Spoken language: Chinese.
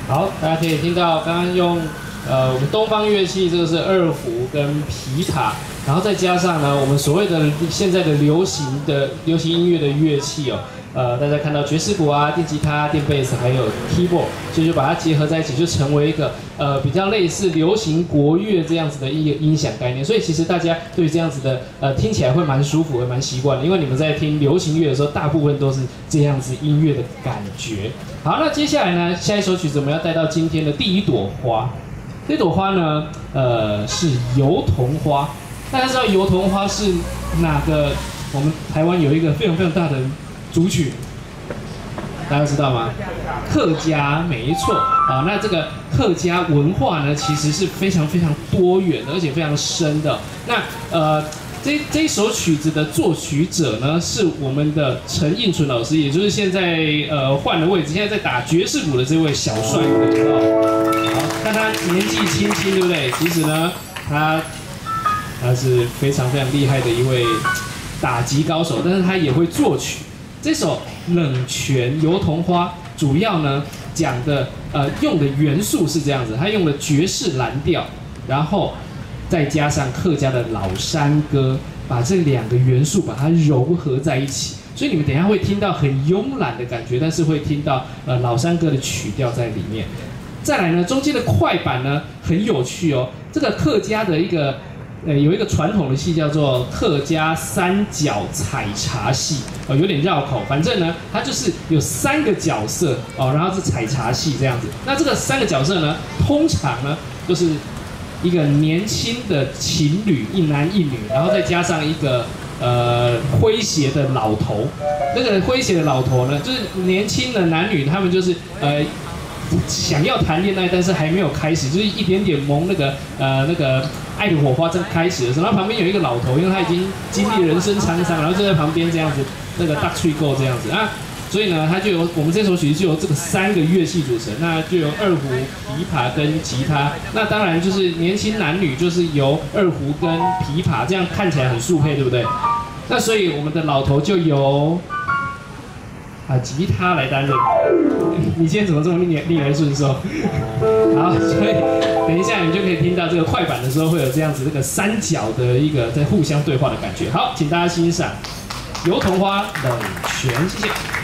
好，大家可以听到刚刚用我们东方乐器，这个是二胡跟琵琶，然后再加上呢我们所谓的现在的流行音乐的乐器哦。大家看到爵士鼓啊、电吉他、电贝斯，还有 keyboard， 所以就把它结合在一起，就成为一个比较类似流行国乐这样子的一个音响概念。所以其实大家对于这样子的听起来会蛮舒服，会蛮习惯的，因为你们在听流行乐的时候，大部分都是这样子音乐的感觉。好，那接下来呢，下一首曲子我们要带到今天的第一朵花。这朵花呢，是油桐花。大家知道油桐花是哪个？我们台湾有一个非常非常大的族群，大家知道吗？客家，没错啊。那这个客家文化呢，其实是非常非常多元的，而且非常深的。那这一首曲子的作曲者呢，是我们的陈应纯老师，也就是现在换了位置，现在在打爵士鼓的这位小帅哥。好，看他年纪轻轻，对不对？其实呢，他是非常非常厉害的一位打击高手，但是他也会作曲。这首《冷泉油桐花》主要呢讲的用的元素是这样子，它用了爵士蓝调，然后再加上客家的老山歌，把这两个元素把它糅合在一起。所以你们等一下会听到很慵懒的感觉，但是会听到老山歌的曲调在里面。再来呢，中间的快板呢很有趣哦，这个客家的有一个传统的戏叫做客家三角采茶戏，有点绕口，反正呢，它就是有3个角色哦，然后是采茶戏这样子。那这个3个角色呢，通常呢就是一个年轻的情侣，一男一女，然后再加上一个诙谐的老头。那个诙谐的老头呢，就是年轻的男女，他们就是想要谈恋爱，但是还没有开始，就是一点点萌那个爱的火花正开始的时候，然后旁边有一个老头，因为他已经经历人生沧桑，然后就在旁边这样子，那个大吹够这样子啊，所以呢，它就有我们这首曲子就由这个3个乐器组成，那就由二胡、琵琶跟吉他，那当然就是年轻男女就是由二胡跟琵琶，这样看起来很速配，对不对？那所以我们的老头就由吉他来担任。你今天怎么这么逆来顺受？好，所以等一下你就可以听到这个快板的时候，会有这样子这个3角的一个在互相对话的感觉。好，请大家欣赏《油桐花冷泉》，谢谢。